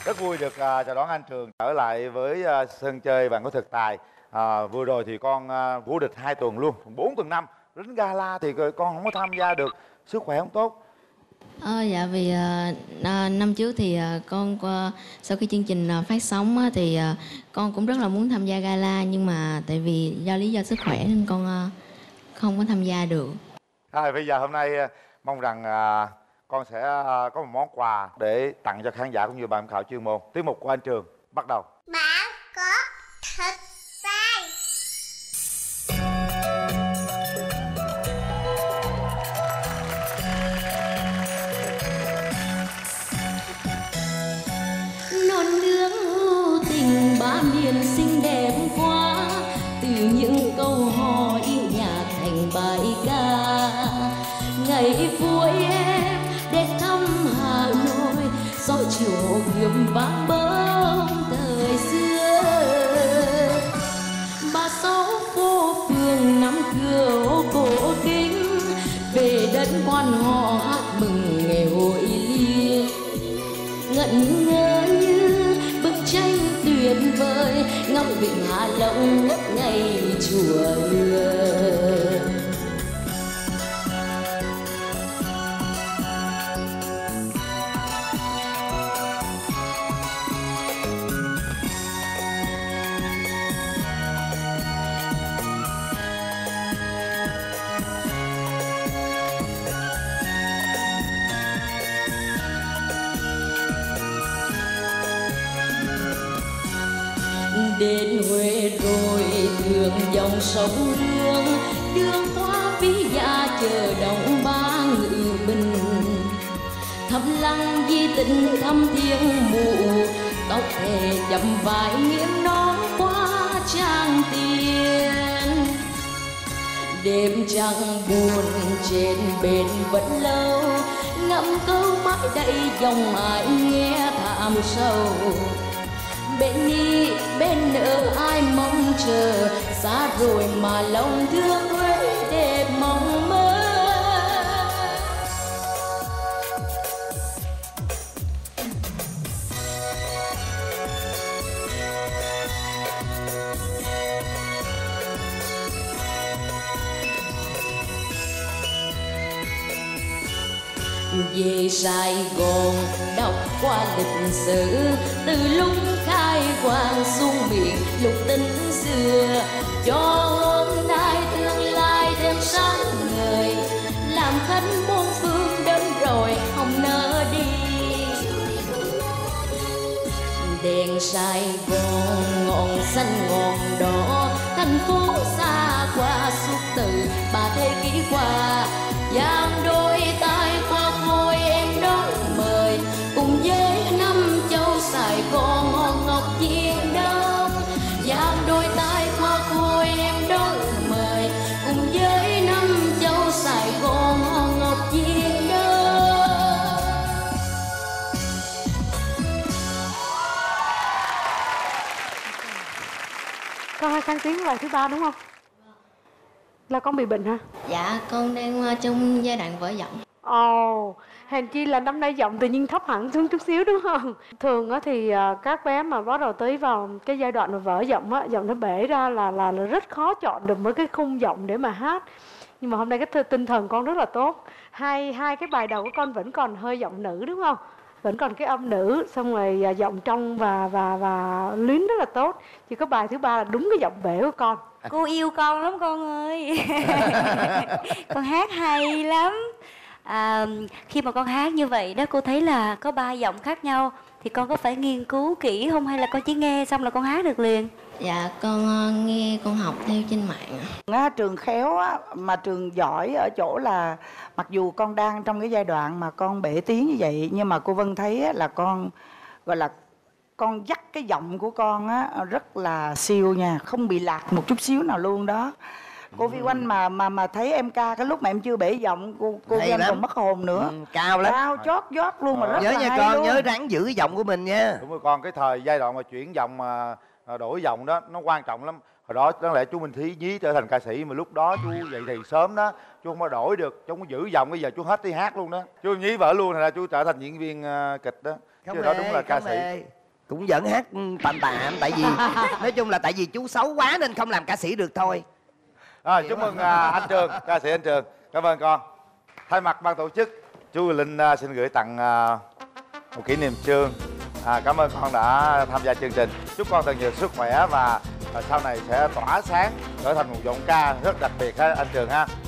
Rất vui được chào đón anh Trường trở lại với sân chơi Bạn Có Thực Tài. Vừa rồi thì con vô địch 2 tuần luôn, 4 tuần 5. Đến gala thì con không có tham gia được, sức khỏe không tốt. Dạ vì năm trước thì con sau khi chương trình phát sóng á, thì con cũng rất là muốn tham gia gala, nhưng mà tại vì do lý do sức khỏe nên con không có tham gia được. Bây giờ hôm nay mong rằng con sẽ có một món quà để tặng cho khán giả cũng như ban giám khảo chuyên môn. Tiết mục của anh Trường bắt đầu. Bạn có thực tài. Non nước tình ba miền xinh đẹp quá, từ những câu hò in nhạc thành bài ca. Ngày vui em đến thăm Hà Nội, gió chiều hiếm vang bóng thời xưa. 36 phố phường nắm cửa cổ kính, về đất quan họ hát mừng ngày hội liên. Ngẩn ngơ như bức tranh tuyệt vời, ngắm vịnh Hạ Long ngất ngây chùa Hương. Đến Huế rồi thường dòng sông Hương, đường qua Ví Gia chờ đồng ba ngự bình. Thăm lăng di tích thăm thiêng mụ, tóc thề chậm vải nghiêng nón qua trang tiền. Đêm trăng buồn trên bến vẫn lâu, ngậm câu mãi đây dòng ai nghe thảm sâu. Bên đi bên nợ ai mong chờ, xa rồi mà lòng thương Huế đẹp mong mơ. Về Sài Gòn đọc qua lịch sử, từ lúc khai quang xuống biển lục tình xưa, cho hôm nay tương lai thêm sáng ngời, làm khách muôn phương đến rồi không nỡ đi. Đèn Sài Gòn ngọn xanh ngọn đỏ, thành phố xa qua suốt từ 3 thế kỷ qua. Giang đôi tay khoác môi em đón mời, cùng với năm châu Sài Gòn hòn ngọc chiên đông. Giang đôi tay khoác môi em đón mời, cùng với năm châu Sài Gòn hòn ngọc chiên đông. Con hay sang tiếng bài thứ 3 đúng không? Là con bị bệnh hả? Dạ con đang trong giai đoạn vỡ giọng. Ồ, hèn chi là năm nay giọng tự nhiên thấp hẳn xuống chút xíu đúng không? Thường á thì các bé mà bắt đầu tới vào cái giai đoạn mà vỡ giọng á, giọng nó bể ra là rất khó chọn được mấy cái khung giọng để mà hát. Nhưng mà hôm nay cái tinh thần con rất là tốt. Hai cái bài đầu của con vẫn còn hơi giọng nữ đúng không? Vẫn còn cái âm nữ, xong rồi giọng trong và luyến rất là tốt. Chỉ có bài thứ 3 là đúng cái giọng bể của con. Cô yêu con lắm con ơi. Con hát hay lắm. Khi mà con hát như vậy đó, cô thấy là có 3 giọng khác nhau, thì con có phải nghiên cứu kỹ không, hay là con chỉ nghe xong là con hát được liền? Dạ con nghe, con học theo trên mạng. Trường khéo á, mà Trường giỏi ở chỗ là mặc dù con đang trong cái giai đoạn mà con bể tiếng như vậy, nhưng mà cô Vân thấy á, là con gọi là con dắt cái giọng của con á rất là siêu nha, không bị lạc một chút xíu nào luôn đó. Cô Vi Oanh mà thấy em ca cái lúc mà em chưa bể giọng, cô Vi Oanh còn mất hồn nữa. Cao lắm, cao chót vót luôn, mà rất nhớ là nha hay con luôn. nhớ ráng giữ cái giọng của mình nha. Đúng rồi con, cái thời giai đoạn mà chuyển giọng mà đổi giọng đó nó quan trọng lắm. Hồi đó đáng lẽ chú Minh Thí nhí trở thành ca sĩ, mà lúc đó chú dậy thì sớm đó, chú không có đổi được, chú không có giữ giọng, bây giờ chú hết đi hát luôn đó. Chú nhí vợ luôn, là chú trở thành diễn viên kịch đó. Không chứ mê, đó đúng là ca không sĩ. mê. cũng vẫn hát tạm tạm. Tại vì nói chung là tại vì chú xấu quá nên không làm ca sĩ được thôi. Rồi, chúc mừng anh Trường, ca sĩ anh Trường. Cảm ơn con. Thay mặt ban tổ chức, chú Linh xin gửi tặng một kỷ niệm chương. Cảm ơn con đã tham gia chương trình. Chúc con thật nhiều sức khỏe và sau này sẽ tỏa sáng, trở thành một giọng ca rất đặc biệt ha anh Trường ha.